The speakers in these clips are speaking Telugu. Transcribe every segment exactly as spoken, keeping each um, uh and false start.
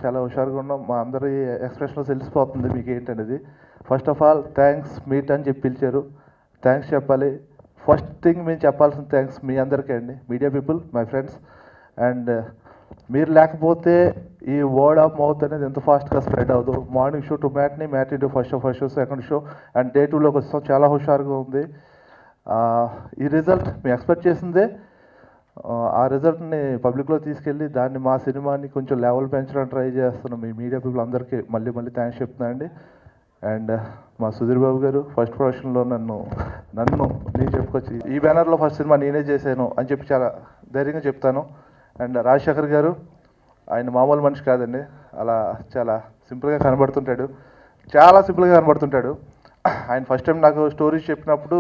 చాలా హుషారుగా ఉన్నాం. మా అందరి ఎక్స్ప్రెషన్లో తెలిసిపోతుంది మీకు ఏంటనేది. First of all thanks meet అని చెప్పి పిలిచారు, థ్యాంక్స్ చెప్పాలి. ఫస్ట్ థింగ్ మేము చెప్పాల్సిన థ్యాంక్స్ మీ అందరికీ అండి, media people, my friends. And మీరు లేకపోతే ఈ వర్డ్ ఆఫ్ మౌత్ అనేది ఎంత ఫాస్ట్గా స్ప్రెడ్ అవ్వదు. Morning show to matinee, matinee to first show, first show second show, and day టూలోకి వస్తాం. చాలా హుషారుగా ఉంది. ఈ రిజల్ట్ మేము ఎక్స్పెక్ట్ చేసిందే. ఆ రిజల్ట్ని పబ్లిక్లో తీసుకెళ్ళి దాన్ని మా సినిమాని కొంచెం లెవెల్ పెంచడానికి ట్రై చేస్తున్నాం. మీ మీడియా పీపుల్ అందరికీ మళ్ళీ మళ్ళీ థ్యాంక్స్ చెప్తున్నానండి. అండ్ మా సుధీర్ బాబు గారు ఫస్ట్ ప్రొడక్షన్లో నన్ను నన్ను నేను చెప్పుకొచ్చి ఈ బ్యానర్లో ఫస్ట్ సినిమా నేనే చేశాను అని చెప్పి చాలా ధైర్యంగా చెప్తాను. అండ్ రాజశేఖర్ గారు, ఆయన మామూలు మనిషి కాదండి. అలా చాలా సింపుల్గా కనబడుతుంటాడు, చాలా సింపుల్గా కనబడుతుంటాడు. ఆయన ఫస్ట్ టైం నాకు స్టోరీస్ చెప్పినప్పుడు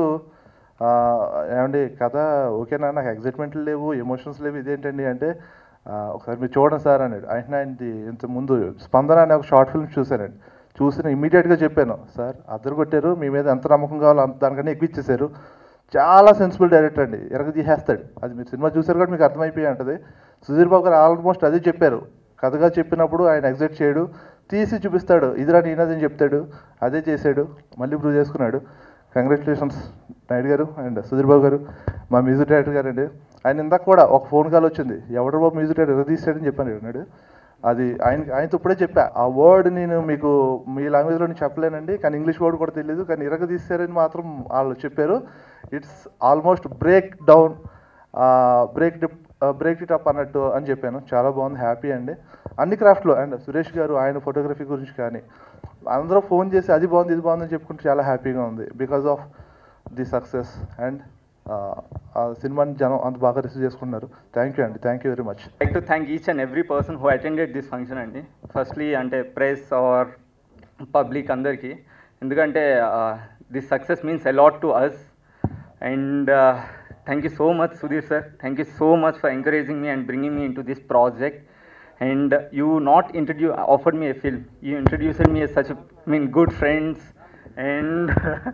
ఏమండి కథ ఓకేనా, నాకు ఎగ్జైట్మెంట్లు లేవు, ఎమోషన్స్ లేవు, ఇదేంటండి అంటే ఒకసారి మీరు చూడండి సార్ అన్నాడు. ఆయన ఆయనది ఇంత ముందు స్పందన అనే ఒక షార్ట్ ఫిల్మ్ చూశానండి. చూసిన ఇమీడియట్గా చెప్పాను, సార్ అద్దరు కొట్టారు, మీ మీద ఎంత నమ్మకం కావాలో అంత దానికన్నా ఎక్కువ ఇచ్చేసారు. చాలా సెన్సిబుల్ డైరెక్టర్ అండి, ఎరగ తీసేస్తాడు. అది మీరు సినిమా చూసారు కూడా మీకు అర్థమైపోయి ఉంటుంది. సుధీర్ బాబు గారు ఆల్మోస్ట్ అదే చెప్పారు. కథగా చెప్పినప్పుడు ఆయన ఎగ్జైట్ చేయడు, తీసి చూపిస్తాడు, ఇదిరా నేనదని చెప్తాడు. అదే చేశాడు, మళ్ళీ ప్రూవ్ చేసుకున్నాడు. కంగ్రాచులేషన్స్ నాయుడు గారు అండ్ సుధీర్ బాబు గారు, మా మ్యూజిక్ డైరెక్టర్ గారు అండి. ఆయన ఇందాక కూడా ఒక ఫోన్ కాల్ వచ్చింది, ఎవడో బాబు మ్యూజిక్ డైరెక్టర్ ఎర్ర తీసాడని చెప్పాను అన్నాడు. అది ఆయన ఆయనతో ఇప్పుడే చెప్పా, ఆ వర్డ్ నేను మీకు మీ లాంగ్వేజ్లో నేను చెప్పలేనండి, కానీ ఇంగ్లీష్ వర్డ్ కూడా తెలియదు, కానీ ఇరగ తీసారని మాత్రం వాళ్ళు చెప్పారు. It's almost break down, break dip break it up అన్నట్టు అని చెప్పాను. చాలా బాగుంది, హ్యాపీ అండి. అన్ని క్రాఫ్ట్లో అండ్ సురేష్ గారు ఆయన ఫోటోగ్రఫీ గురించి కానీ అందరూ ఫోన్ చేసి అది బాగుంది ఇది బాగుందని చెప్పుకుంటే చాలా హ్యాపీగా ఉంది. Because of the success and ఆ సినిమాని జనం అంత బాగా రిసీవ్ చేసుకున్నారు. థ్యాంక్ యూ అండి, thank you very much. Like to thank each and every person who attended this function అండి. ఫస్ట్లీ అంటే ప్రెస్ ఆర్ పబ్లిక్ అందరికీ, ఎందుకంటే this success means a lot to us. And thank you so much Sudheer sir, thank you so much for encouraging me and bringing me in to this project. And you not introduce offered me a film, you introduced me as such a I mean good friends and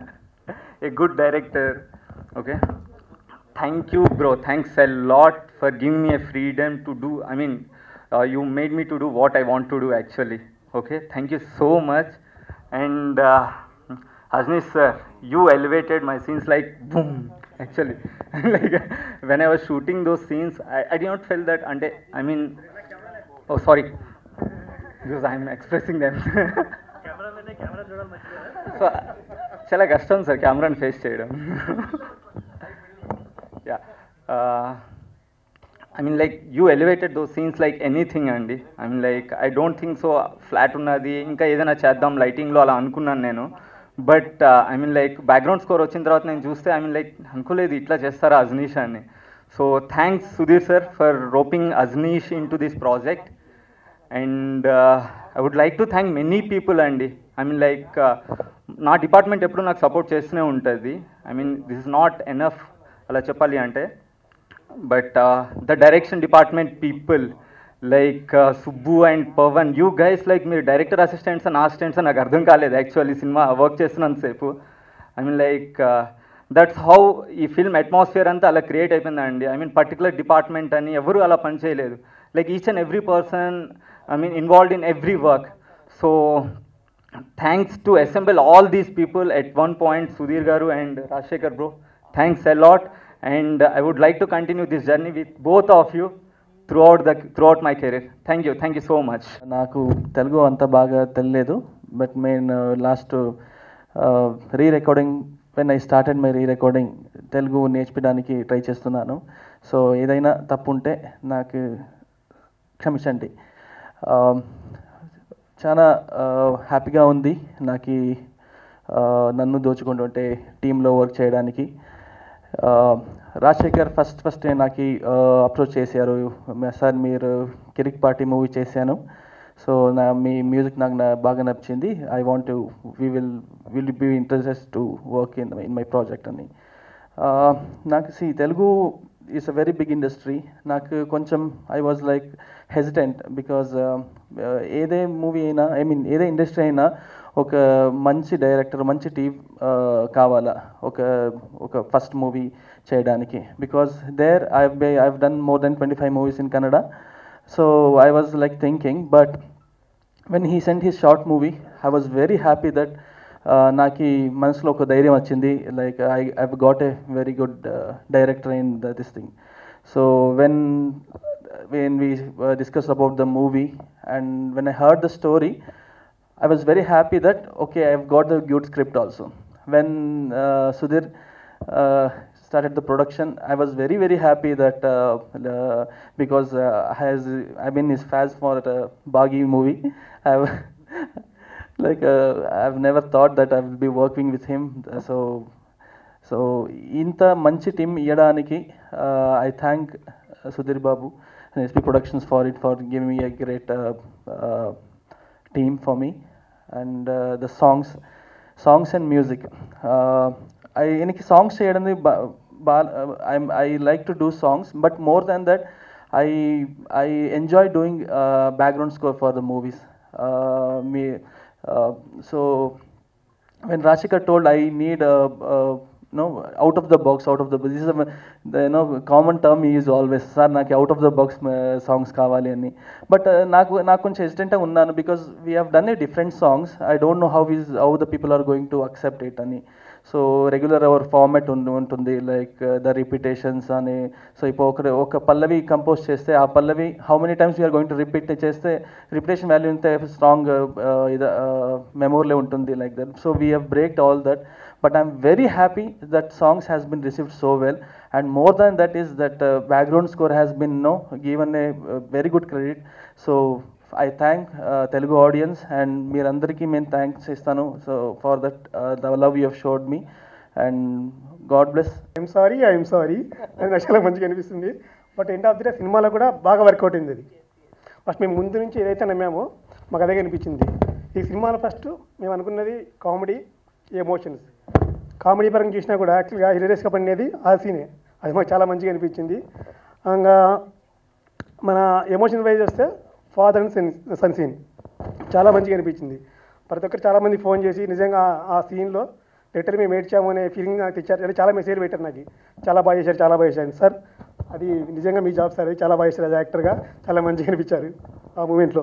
a good director. Okay, thank you bro, thanks a lot for giving me a freedom to do, I mean uh, you made me to do what I want to do actually. Okay, thank you so much. And uh, Ajnish sir, you elevated my scenes like boom actually. Like when I was shooting those scenes, I, I did not feel that ante I mean oh sorry because I am expressing them. So చాలా కష్టం సార్ కెమెరాని ఫేస్ చేయడం. Yeah I mean like you elevated those scenes like anything అండి. I mean like I don't think so flat ఉన్నది, ఇంకా ఏదైనా చేద్దాం లైటింగ్లో అలా అనుకున్నాను నేను. But I mean like background score వచ్చిన తర్వాత నేను చూస్తే ఐ మీన్ లైక్ అనుకోలేదు ఇట్లా చేస్తారా అజ్నీష్ అని. So thanks Sudheer sir for roping Ajaneesh in to this project. And I would like to thank many people అండి. ఐ మీన్ లైక్ నా డిపార్ట్మెంట్ ఎప్పుడు నాకు సపోర్ట్ చేస్తూనే ఉంటుంది. I mean this is not enough అలా చెప్పాలి అంటే. But the direction department people like Subbu and Pavan, you guys like మీరు డైరెక్టర్ అసిస్టెంట్స్ అండ్ అసిస్టెంట్స్ నాకు అర్థం కాలేదు యాక్చువల్లీ సినిమా వర్క్ చేస్తున్నంతసేపు. I mean like that's how ఈ ఫిల్మ్ అట్మాస్ఫియర్ అంతా అలా క్రియేట్ అయిపోయిందండి. ఐ మీన్ పర్టికులర్ డిపార్ట్మెంట్ అని ఎవరు అలా పనిచేయలేదు. Like each and every person I mean involved in every work. So thanks to assemble all these people at one point, Sudheer గారు and Rajasekhar bro, thanks a lot. And I would like to continue this journey with both of you throughout the throughout my career. Thank you, thank you so much. నాకు తెలుగు అంత బాగా తెలియలేదు, బట్ నేను last re recording when I started my re recording Telugu నేర్చుకోవడానికి ట్రై చేస్తున్నాను. సో ఏదైనా తప్పు ఉంటే నాకు క్షమించండి. చాలా హ్యాపీగా ఉంది నాకు నన్ను దోచుకుంటుంటే టీంలో వర్క్ చేయడానికి. రాజశేఖర్ ఫస్ట్ ఫస్ట్ నాకు అప్రోచ్ చేశారు, సార్ మీరు కిరిక్ పార్టీ మూవీ చేశాను, సో నా మీ మ్యూజిక్ నాకు బాగా నచ్చింది, I want to we will will be interested to work in in my project అని. నాకు సి Telugu is a very big industry. నాకు కొంచెం I was like hesitant because ఏదే మూవీ అయినా ఐ మీన్ ఏదే ఇండస్ట్రీ అయినా ఒక మంచి డైరెక్టర్ మంచి టీమ్ కావాలా ఒక ఒక ఫస్ట్ మూవీ చేయడానికి. Because there I I done more then twenty five movies in Kannada. So I was like thinking, but when he sent his short movie, I was very happy that uh, నాకు మనసులో ఒక ధైర్యం వచ్చింది, like I I've got a very good uh, director in the, this thing. So when when we uh, discussed about the movie and when I heard the story, I was very happy that okay, I've got the good script also. When uh, Sudhir uh, started the production, I was very very happy that uh, uh, because uh, has I've been his fans for the Bagi movie. I've like uh, I've never thought that I will be working with him. So so ఇంత మంచి టీమ్ ఇవ్వడానికి uh, I thank uh, Sudhir Babu and S P Productions for it, for giving me a great uh, uh, team for me. And uh, the songs songs and music, uh, I eniki songs cheyadandi ba I'm I like to do songs, but more than that I I enjoy doing uh, background score for the movies. uh, me uh, so when Rashika told I need a, a no out of the box out of the this is a, the you know common term he is always sir నాకు out of the box songs కావాలి అని, బట్ నాకు నాకు కొంచెం హెసిటెంట్గా ఉన్నాను because we have done a different songs. I don't know how is how the people are going to accept it అని. సో రెగ్యులర్ అవర్ ఫార్మాట్ ఉంటుంది లైక్ ద రిపీటేషన్స్ అని. సో ఇప్పుడు ఒక ఒక పల్లవి కంపోజ్ చేస్తే ఆ పల్లవి how many times we're going to repeat చేస్తే రిపిటేషన్ వాల్యూ ఇంత స్ట్రాంగ్ ఇది మెమోరీలో ఉంటుంది like that. So we have breaked all that, but I'm very happy that songs has been received so well, and more than that is that uh, background score has been no given a, a very good credit. So I thank uh, Telugu audience and meerandariki men thanks istanu so for that uh, the love you have showed me, and God bless. I'm sorry I'm sorry అని చాలా మంచిగా అనిపిస్తుంది. But end of the day సినిమాలో కూడా బాగా వర్కౌట్ అయింది. అది ఫస్ట్ మేము ముందు నుంచి ఏదైతే నమ్మామో మాకు అదే అనిపించింది. ఈ సినిమాలో ఫస్ట్ మేము అనుకున్నది కామెడీ, ఎమోషన్స్. కామెడీ పరంగా చూసినా కూడా యాక్చువల్గా హిలేరియస్గా పడినది ఆ సీనే, అది మాకు చాలా మంచిగా అనిపించింది. ఇంకా మన ఎమోషన్ వైజ్ వస్తే father and son son scene చాలా మంచిగా అనిపించింది. ప్రతి ఒక్కరు చాలామంది ఫోన్ చేసి నిజంగా ఆ సీన్లో లెటర్ మేము ఏడ్చాము అనే ఫీలింగ్ నాకు తెచ్చారు. అంటే చాలా మెసేజ్ పెట్టారు నాకు, చాలా బాగా చేశారు చాలా బాగా చేశారు సార్, అది నిజంగా మీ జాబ్ సార్, అది చాలా బాగా చేశారు. అది యాక్టర్గా చాలా మంచిగా అనిపించారు ఆ మూమెంట్లో.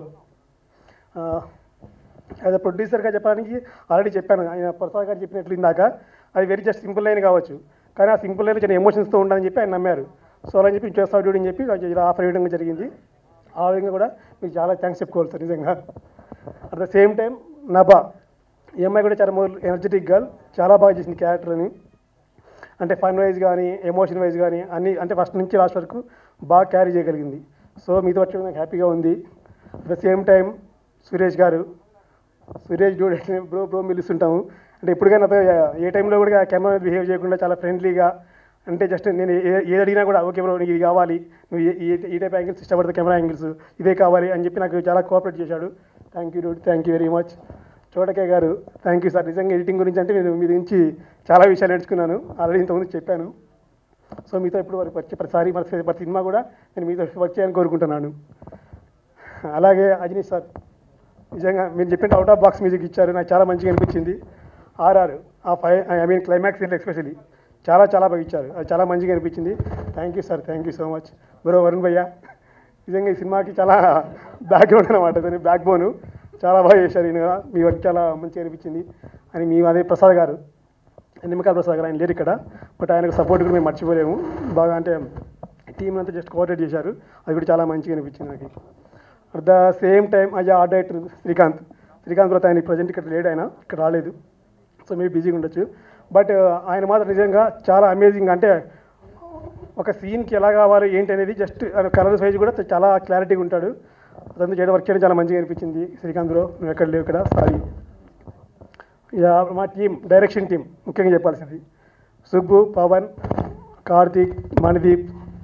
యాజ్ అ ప్రొడ్యూసర్గా చెప్పడానికి ఆల్రెడీ చెప్పాను, ఆయన ప్రసాద్ గారు చెప్పినట్లు ఇందాక అది వెరీ జస్ట్ సింపుల్ లైన్ కావచ్చు, కానీ ఆ సింపుల్ లైన్ చిన్న ఎమోషన్స్తో ఉండాలని చెప్పి ఆయన నమ్మారు. సో అలా చెప్పి చేస్తావు డ్యూటీ అని చెప్పి ఇలా ఆఫర్ ఇవ్వడం జరిగింది. ఆ విధంగా కూడా మీకు చాలా థ్యాంక్స్ చెప్పుకోవాలి సార్ నిజంగా. At the same time Nabha ఈ అమ్మాయి కూడా చాలా మోర్ ఎనర్జెటిక్ గర్ల్, చాలా బాగా చేసింది క్యారెక్టర్ని. అంటే ఫన్ వైజ్ కానీ ఎమోషన్ వైజ్ కానీ అన్నీ అంటే ఫస్ట్ నుంచి లాస్ట్ వరకు బాగా క్యారీ చేయగలిగింది. సో మీతో వచ్చి నాకు హ్యాపీగా ఉంది. At the same time Suresh గారు, సురేష్ డూడ్ బ్రో బ్రో పిలుస్తుంటాము. అంటే ఎప్పుడుకైనా ఏ టైంలో కూడా కెమెరా బిహేవ్ చేయకుండా చాలా ఫ్రెండ్లీగా, అంటే జస్ట్ నేను ఏది అడిగినా కూడా ఓకే బ్రో నీకు ఇది కావాలి, నువ్వు ఈ టైప్ యాంగిల్స్ ఇష్టపడితే కెమెరా యాంగిల్స్ ఇదే కావాలి అని చెప్పి నాకు చాలా కోఆపరేట్ చేశాడు. Thank you dude, thank you very much. Chota K గారు థ్యాంక్ యూ సార్. నిజంగా ఎడిటింగ్ గురించి అంటే నేను మీ గురించి చాలా విషయాలు నేర్చుకున్నాను, ఆల్రెడీ ఇంతకుముందు చెప్పాను. సో మీతో ఇప్పుడు వరకు వచ్చే ప్రతిసారి మన ప్రతి సినిమా కూడా నేను మీతో వర్క్ చేయాలని కోరుకుంటున్నాను. అలాగే అజనీష్ సార్, నిజంగా మీరు చెప్పిన అవుట్ ఆఫ్ బాక్స్ మ్యూజిక్ ఇచ్చారు, నాకు చాలా మంచిగా అనిపించింది. ఆర్ఆర్ ఆ five I mean climax especially చాలా చాలా బాగా ఇచ్చారు, అది చాలా మంచిగా అనిపించింది. Thank you sir, thank you so much. Bro Varun భయ్య నిజంగా ఈ సినిమాకి చాలా బ్యాక్గ్రౌండ్ అనమాట, దాని బ్యాక్ బోను చాలా బాగా చేశారు ఈయన, మీ వర్క్ చాలా మంచిగా అనిపించింది. అని మీ అదే ప్రసాద్ గారు, నిమ్మకాయల ప్రసాద్ గారు, ఆయన లేరు ఇక్కడ, బట్ ఆయనకు సపోర్ట్ కూడా మేము మర్చిపోలేము. బాగా అంటే టీం అంతా జస్ట్ కోఆర్డినేట్ చేశారు, అది కూడా చాలా మంచిగా అనిపించింది నాకు. అట్ ద సేమ్ టైం అయ్యా ఆర్ట్ డైరెక్టర్ శ్రీకాంత్, శ్రీకాంత్ కూడా ఆయన ప్రజెంట్ ఇక్కడ లేడు, ఆయన ఇక్కడ రాలేదు, సో మీరు బిజీగా ఉండొచ్చు. బట్ ఆయన మాత్రం నిజంగా చాలా అమేజింగ్, అంటే ఒక సీన్కి ఎలా కావాలి ఏంటి అనేది జస్ట్ కలర్ సైజ్ కూడా చాలా క్లారిటీగా ఉంటాడు. అదంతా చేయడం వర్క్ చేయడం చాలా మంచిగా అనిపించింది. శ్రీకాంత్లో నువ్వు ఎక్కడ లేవు ఇక్కడ, సారీ. ఇక మా టీం, డైరెక్షన్ టీం ముఖ్యంగా చెప్పాల్సింది సుబ్బు, పవన్, కార్తీక్, మణిదీప్,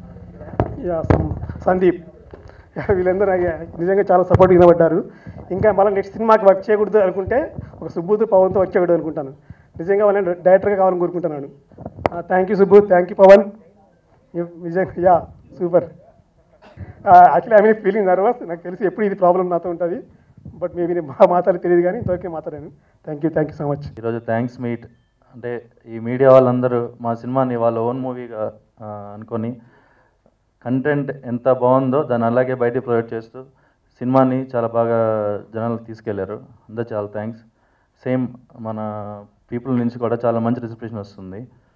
సందీప్, వీళ్ళందరూ నాకు నిజంగా చాలా సపోర్ట్ నిలబడ్డారు. ఇంకా మళ్ళీ నెక్స్ట్ సినిమాకి వర్క్ చేయకూడదు అనుకుంటే ఒక సుబ్బుతో పవన్తో వర్క్ చేయకూడదు అనుకుంటాను. నిజంగా వాళ్ళని డైరెక్టర్గా కావాలని కోరుకుంటున్నాను. Thank you Subbu, thank you Pavan, నిజంగా yeah super. Actually I mean feeling nervous, నాకు తెలిసి ఎప్పుడు ఇది ప్రాబ్లం నాతో ఉంటుంది, బట్ మేబీ నేను బాగా మాట్లాడి తెలియదు కానీ ఇంతవరకే మాట్లాడాను. Thank you thank you so much. ఈరోజు థ్యాంక్స్ మీట్ అంటే ఈ మీడియా వాళ్ళందరూ మా సినిమాని వాళ్ళ ఓన్ మూవీగా అనుకొని కంటెంట్ ఎంత బాగుందో దాన్ని అలాగే బయట ప్రొవైడ్ చేస్తూ సినిమాని చాలా బాగా జనాలకు తీసుకెళ్లారు. అందరూ చాలా థ్యాంక్స్. సేమ్ మన పీపుల్ నుంచి కూడా చాలా మంచి రిసెప్షన్ వస్తుంది.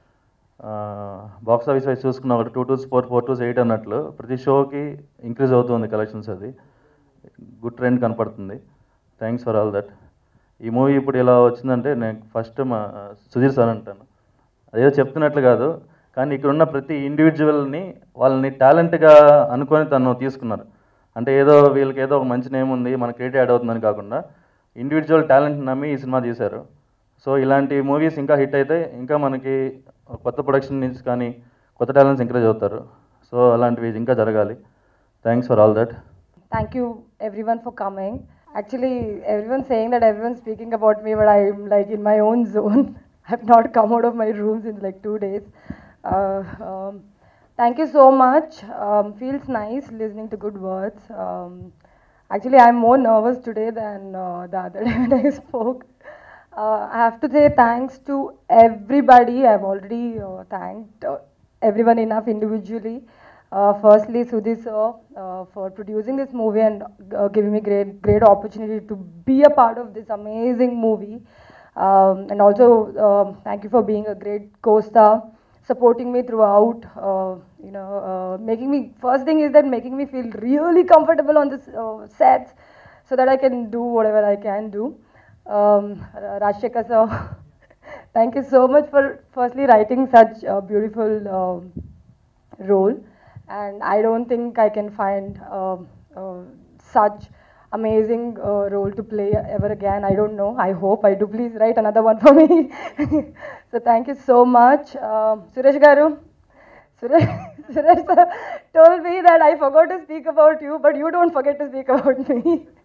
బాక్స్ ఆఫీస్ వైజ్ చూసుకున్న ఒకటి two twos four four twos eight అన్నట్లు ప్రతి షోకి ఇంక్రీజ్ అవుతుంది కలెక్షన్స్. అది గుడ్ ట్రెండ్ కనపడుతుంది. Thanks for all that. ఈ మూవీ ఇప్పుడు ఇలా వచ్చిందంటే నేను ఫస్ట్ మా సుధీర్ సార్ అంటాను. అదేదో చెప్తున్నట్లు కాదు, కానీ ఇక్కడ ఉన్న ప్రతి ఇండివిజువల్ని వాళ్ళని టాలెంట్గా అనుకొని తను తీసుకున్నారు. అంటే ఏదో వీళ్ళకి ఏదో ఒక మంచి నేమ్ ఉంది, మన క్రియేట్ యాడ్ అవుతుందని కాకుండా ఇండివిజువల్ టాలెంట్ నమ్మి ఈ సినిమా తీశారు. సో ఇలాంటి మూవీస్ ఇంకా హిట్ అయితే ఇంకా మనకి కొత్త ప్రొడక్షన్ నుంచి కానీ కొత్త టాలెంట్స్ ఎంకరేజ్ అవుతారు. సో అలాంటివి ఇంకా జరగాలి. Thanks for all that. Thank you everyone for coming. Actually, everyone's saying that everyone's speaking about me, but I'm like in my own zone. I've not come out of my rooms in like two days. Uh, um, thank you so much. Um, feels nice listening to good words. Um, actually, I'm more nervous today than uh, the other day when I spoke. Uh, I have to say thanks to everybody. I've already uh, thanked uh, everyone enough individually. Uh, firstly, Sudhir sir, uh, for producing this movie and uh, giving me great, great opportunity to be a part of this amazing movie. Um, and also, um thank you for being a great co-star, supporting me throughout. Uh, you know, uh, making me first thing is that making me feel really comfortable on this uh, sets, so that I can do whatever I can do. Um, Rajshekar sir, thank you so much for firstly writing such a beautiful uh, role. And I don't think I can find uh, uh, such amazing uh, role to play ever again. I don't know. I hope I do. Please write another one for me. So thank you so much. Uh, Suresh Garu, Suresh, Suresh sir told me that I forgot to speak about you, but you don't forget to speak about me.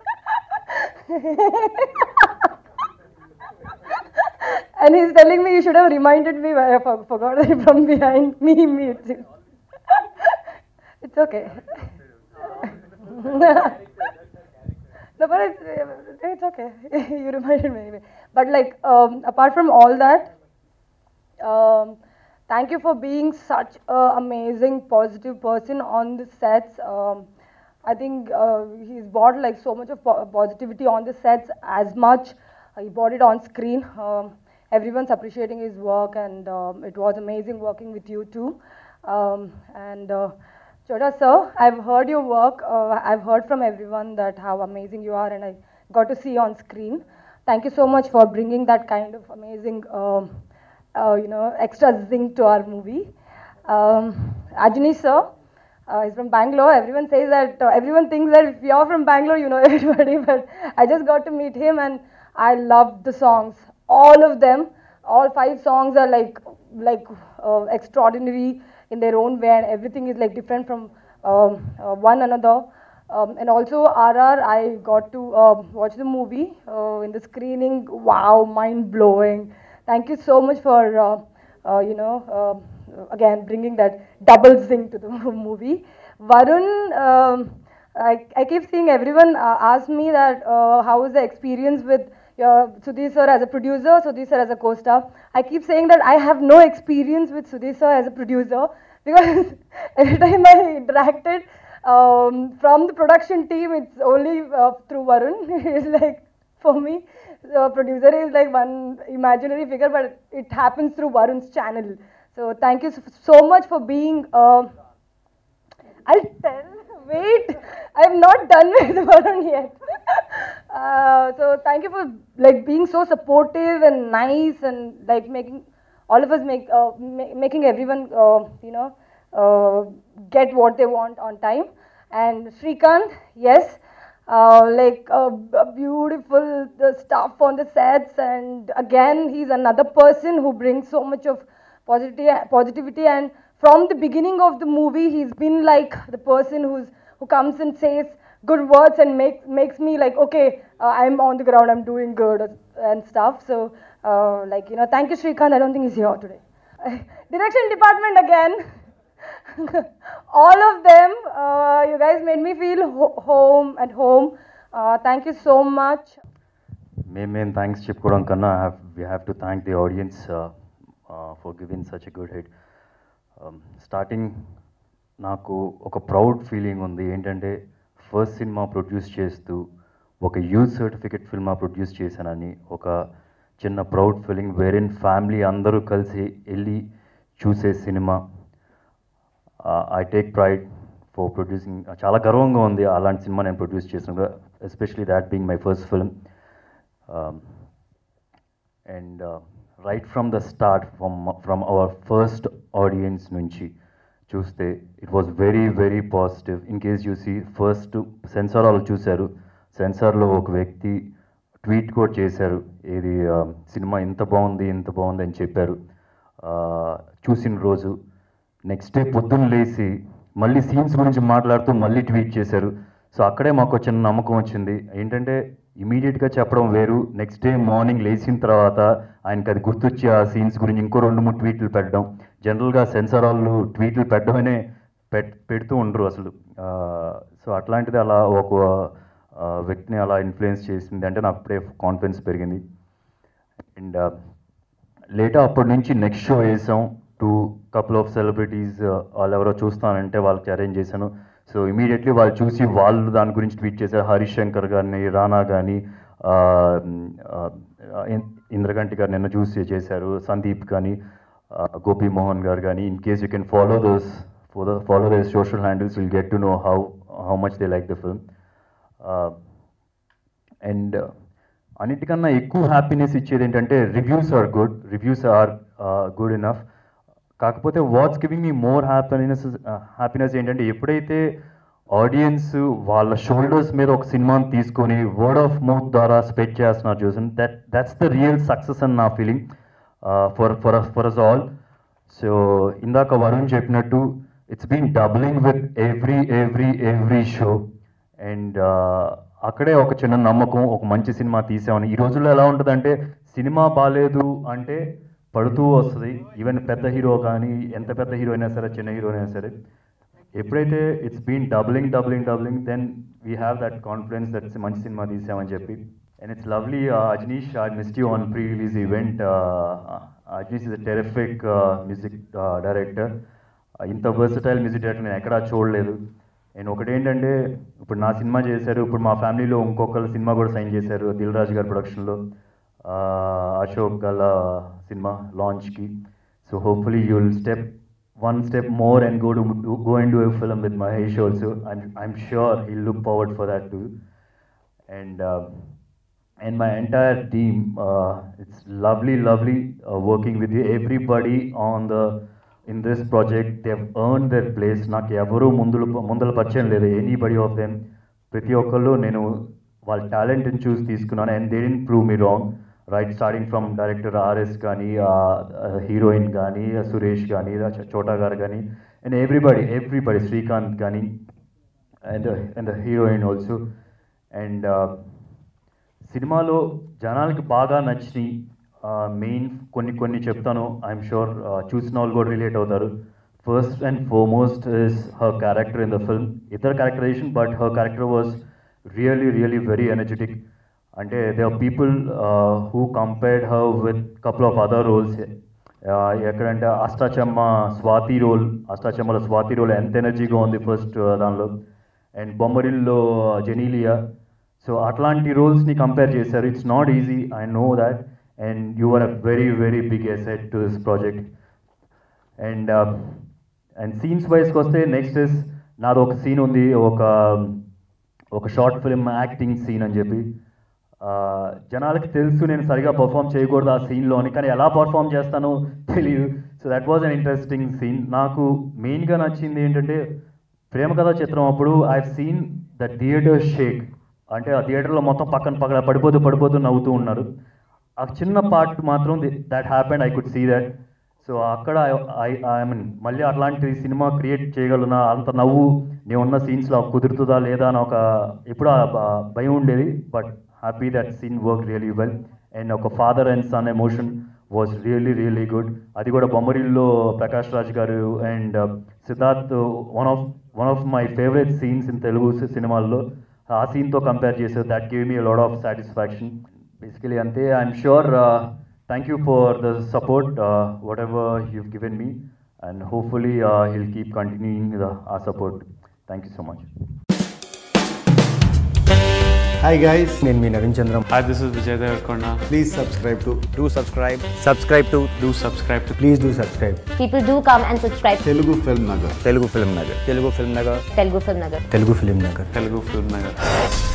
And he's telling me you should have reminded me. I for- forgot it from behind me. me it's, It's okay. No, but it's, it's okay. You reminded me. But like, um, apart from all that, um, thank you for being such an amazing, positive person on the sets. Um, I think uh, he's brought like so much of po- positivity on the sets as much. Uh, he brought it on screen. Um, everyone's appreciating his work, and um, it was amazing working with you too. Um, and uh, Chota sir, I've heard your work. Uh, I've heard from everyone that how amazing you are, and I got to see on screen. Thank you so much for bringing that kind of amazing, um, uh, you know, extra zing to our movie. Um, Ajani sir, uh, he's from Bangalore. Everyone says that, uh, everyone thinks that if you're from Bangalore, you know everybody, but I just got to meet him and I loved the songs. All of them, all five songs are like, like uh, extraordinary in their own way, and everything is like different from um, uh, one another. Um, and also R R, I got to uh, watch the movie uh, in the screening. Wow, mind blowing. Thank you so much for uh, uh, you know uh, again bringing that double zing to the movie. Varun, um, I, I keep seeing everyone uh, ask me that uh, how was the experience with uh, Sudhir sir as a producer, Sudhir sir as a co-star. I keep saying that I have no experience with Sudhir sir as a producer, because every time I interacted um, from the production team, it's only uh, through Varun. It's like, for me, the producer is like one imaginary figure, but it happens through Varun's channel. So thank you so- so much for being, uh, I'll tell, wait, I'm not done with Varun yet. Uh, so thank you for like being so supportive and nice, and like making all of us make uh, ma- making everyone uh, you know uh, get what they want on time. And Srikanth, yes, uh, like uh, b- beautiful the stuff on the sets, and again he's another person who brings so much of positivity positivity and from the beginning of the movie he's been like the person who's who comes and says good words and makes makes me like, okay, uh, I'm on the ground, I'm doing good and stuff. So uh, like, you know, thank you Srikanth. I don't think he's here today. Direction department again. All of them, uh, you guys made me feel ho- home at home. Uh, thank you so much. మేము మేము థ్యాంక్స్ చెప్పుకోవడం కన్నా have we have to thank the audience for giving such a good hit. Starting నాకు ఒక ప్రౌడ్ ఫీలింగ్ ఉంది. ఏంటంటే ఫస్ట్ సినిమా ప్రొడ్యూస్ చేస్తూ ఒక యూత్ సర్టిఫికెట్ ఫిల్మా ప్రొడ్యూస్ చేశానని ఒక చిన్న ప్రౌడ్ ఫీలింగ్, వేరిన్ ఫ్యామిలీ అందరూ కలిసి వెళ్ళి చూసే cinema. I take pride for producing. చాలా గర్వంగా ఉంది అలాంటి సినిమా నేను ప్రొడ్యూస్ చేసిన, especially that being my first film. And right from the start, from from our first audience నుంచి చూస్తే it was very very positive. In case చూసి ఫస్ట్ సెన్సార్ వాళ్ళు చూశారు, సెన్సార్లో ఒక వ్యక్తి ట్వీట్ కూడా చేశారు, ఏది సినిమా ఇంత బాగుంది ఇంత బాగుంది అని చెప్పారు. చూసిన రోజు నెక్స్ట్ డే పొద్దున్న లేచి మళ్ళీ సీన్స్ గురించి మాట్లాడుతూ మళ్ళీ ట్వీట్ చేశారు. సో అక్కడే మాకు చిన్న నమ్మకం వచ్చింది. ఏంటంటే ఇమీడియట్గా చెప్పడం వేరు, నెక్స్ట్ డే మార్నింగ్ లేచిన తర్వాత ఆయనకి అది గుర్తొచ్చి ఆ సీన్స్ గురించి ఇంకో రెండు మూడు ట్వీట్లు పెట్టడం. జనరల్గా సెన్సార్ వాళ్ళు ట్వీట్లు పెట్టడమనే పెట్ పెడుతూ ఉండరు అసలు. సో అట్లాంటిది అలా ఒక వ్యక్తిని అలా ఇన్ఫ్లుయెన్స్ చేసింది అంటే నాకు అప్పుడే కాన్ఫిడెన్స్ పెరిగింది. అండ్ లేటా అప్పటి నుంచి నెక్స్ట్ షో వేసాం. టూ కపుల్ ఆఫ్ సెలబ్రిటీస్ వాళ్ళు ఎవరో చూస్తానంటే వాళ్ళకి అరేంజ్ చేశాను. సో ఇమీడియట్లీ వాళ్ళు చూసి వాళ్ళు దాని గురించి ట్వీట్ చేశారు. హరీష్ శంకర్ గారిని, రానా కానీ, ఇంద్రగంటి గారు నిన్న చూసి చేశారు, సందీప్ కానీ, గోపి మోహన్ గారు కానీ. In case you can follow those follow those social handles, will get to know how how much they like the film. And అన్నిటికన్నా ఎక్కువ హ్యాపీనెస్ ఇచ్చేది ఏంటంటే reviews are good, reviews are good enough. కాకపోతే what's giving me more happiness happiness ఏంటంటే ఎప్పుడైతే ఆడియన్స్ వాళ్ళ షోల్డర్స్ మీద ఒక సినిమాని తీసుకొని వర్డ్ ఆఫ్ మౌత్ ద్వారా స్ప్రెడ్ చేస్తున్నారు చూసాను, that that's the real success అని నా feeling for for for us all. So ఇందాక వరుణ్ చెప్పినట్టు it's been doubling with every every every show. And అక్కడే ఒక చిన్న నమ్మకం, ఒక మంచి సినిమా తీసామని. ఈ రోజుల్లో ఎలా ఉంటుందంటే సినిమా బాగాలేదు అంటే పడుతూ వస్తుంది. ఈవెన్ పెద్ద హీరో కానీ, ఎంత పెద్ద హీరో అయినా సరే, చిన్న హీరో అయినా సరే, ఎప్పుడైతే it's been doubling doubling doubling then we have that confidence that మంచి సినిమా తీసామని చెప్పి. And it's lovely. Ajaneesh, I missed you on pre release event. Ajaneesh is a terrific music director. ఇంత వర్సటైల్ మ్యూజిక్ డైరెక్టర్ నేను ఎక్కడా చూడలేదు. అండ్ ఒకటి ఏంటంటే ఇప్పుడు నా సినిమా చేశారు, ఇప్పుడు మా ఫ్యామిలీలో ఇంకొకరు సినిమా కూడా సైన్ చేశారు దిల్ రాజు గారి ప్రొడక్షన్లో, అశోక్ గల సినిమా లాంచ్కి. So hopefully you will step one step more and go to go and do a film with Mahesh also. And I'm sure he look forward for that too. And and my entire team, it's lovely lovely working with you. Everybody on the in this project they have earn their place. నాకు ఎవరూ ముందులు ముందల పరిచయం లేదు, ఎనీబడి ఆఫ్ దెమ్. ప్రతి ఒక్కళ్ళు నేను వాళ్ళ టాలెంట్ని చూసి తీసుకున్నాను. And they didn't prove me wrong. Right starting from director RS కానీ, హీరోయిన్ కానీ, సురేష్ కానీ, చోటా గారు కానీ, అండ్ ఎవ్రీబడి ఎవ్రీబడి శ్రీకాంత్ కానీ, and and the heroine also. And సినిమాలో జనాలకి బాగా నచ్చినాయి మెయిన్ కొన్ని కొన్ని చెప్తాను. ఐఎమ్ షూర్ చూసిన వాళ్ళు కూడా రిలేట్ అవుతారు. First and foremost is her character in the film. ఇతర characterization, but her character was really really very energetic. అంటే they are people who compared her with couple of other roles. ఎక్కడంటే అష్టాచమ్మ స్వాతి రోల్, అష్టాచమ్మల స్వాతి రోల్ ఎంత ఎనర్జీగా ఉంది ఫస్ట్ దానిలో. అండ్ బొమ్మరిల్లో జెనీలియా. సో అట్లాంటి రోల్స్ని కంపేర్ చేశారు. It's not easy, I know that. And you are a very very big asset to this project. And and scenes వైజ్కి వస్తే నెక్స్ట్ ఇస్ నాది ఒక సీన్ ఉంది, ఒక ఒక షార్ట్ ఫిల్మ్ యాక్టింగ్ సీన్ అని చెప్పి. జనాలకి తెలుసు నేను సరిగా పర్ఫామ్ చేయకూడదు ఆ సీన్లోని, కానీ ఎలా పర్ఫామ్ చేస్తానో తెలియదు. So that was an interesting scene. నాకు మెయిన్గా నచ్చింది ఏంటంటే ప్రేమ కథా చిత్రం అప్పుడు I seen the theatre shake. అంటే ఆ థియేటర్లో మొత్తం పక్కన పక్కన పడిపోతూ పడిపోతూ నవ్వుతూ ఉన్నారు. ఆ చిన్న పార్ట్ మాత్రం that happened, I could see that. So అక్కడ ఐ ఐ మీన్ మళ్ళీ అట్లాంటి సినిమా క్రియేట్ చేయగలనా, అంత నవ్వు నేను ఉన్న సీన్స్లో కుదురుతుందా లేదా అని ఒక ఎప్పుడు భయం ఉండేది. But happy that scene work really well. And ఒక father and son emotion was really really good. అది కూడా బొమ్మరిల్లో ప్రకాష్ రాజ్ గారు and Siddharth one of one of my favourite scenes in Telugu సినిమాల్లో ఆ సీన్తో కంపేర్ చేశారు. That give me lot of satisfaction. Basically అంతే. I'm sure thank you for the support whatever you've given me, and hopefully uh, he'll keep continuing the, our support. Thank you so much. Hi guys, నేను మీ Naveen Chandram. Hi, this is Vijay Devarkonda. Please subscribe to Do subscribe. Subscribe to. Do subscribe to Please do subscribe. People do come and subscribe. Telugu Film Nagar. Telugu Film Nagar. Telugu Film Nagar. Telugu Film Nagar. Telugu Film Nagar. Telugu Film Nagar.